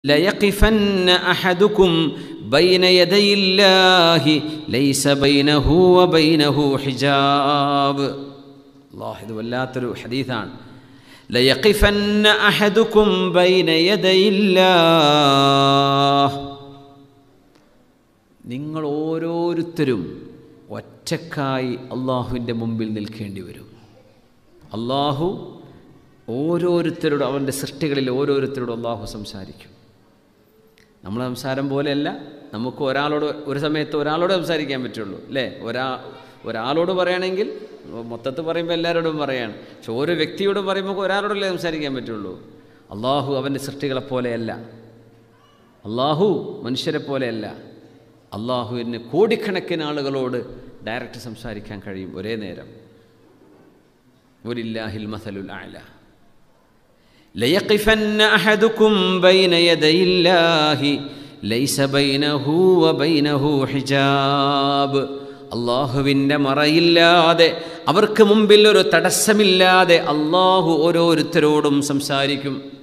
ലയഖിഫന്ന അഹദുകും ബൈന യദയില്ലാഹി ലൈസ ബൈനഹു വബൈനഹു ഹിജാബ്. അല്ലാഹ്, ഇത് വല്ലാത്തൊരു ഹദീസാണ്. ലയഖിഫന്ന അഹദുകും ബൈന യദയില്ലാഹ്, നിങ്ങൾ ഓരോരുത്തരും ഒറ്റക്കായി അള്ളാഹുവിൻ്റെ മുമ്പിൽ നിൽക്കേണ്ടി വരും. അള്ളാഹു ഓരോരുത്തരോടും, അവൻ്റെ സൃഷ്ടികളിൽ ഓരോരുത്തരോടും അള്ളാഹു സംസാരിക്കും. നമ്മളെ സംസാരം പോലെയല്ല. നമുക്ക് ഒരാളോട് ഒരു സമയത്ത് ഒരാളോട് സംസാരിക്കാൻ പറ്റുള്ളൂ, അല്ലേ? ഒരാളോട് പറയുകയാണെങ്കിൽ മൊത്തത്തിൽ പറയുമ്പോൾ എല്ലാവരോടും പറയാണ്. പക്ഷെ ഓരോ വ്യക്തിയോടും പറയുമ്പോൾ ഒരാളോടല്ലേ സംസാരിക്കാൻ പറ്റുള്ളൂ. അള്ളാഹു അവൻ്റെ സൃഷ്ടികളെ പോലെയല്ല. അള്ളാഹു മനുഷ്യരെ പോലെയല്ല. അള്ളാഹുവിന് കോടിക്കണക്കിന് ആളുകളോട് ഡയറക്റ്റ് സംസാരിക്കാൻ കഴിയും ഒരേ നേരം. വലില്ലാഹിൽ മസലുൽ അഅ്ല. ലയഖിഫന്ന അഹദുകും ബൈന യദയില്ലാഹി ലൈസ ബൈനഹു വബൈനഹു ഹിജാബ്. അള്ളാഹുവിൻ്റെ മറയില്ലാതെ, അവർക്ക് മുമ്പിൽ ഒരു തടസ്സമില്ലാതെ അള്ളാഹു ഓരോരുത്തരോടും സംസാരിക്കും.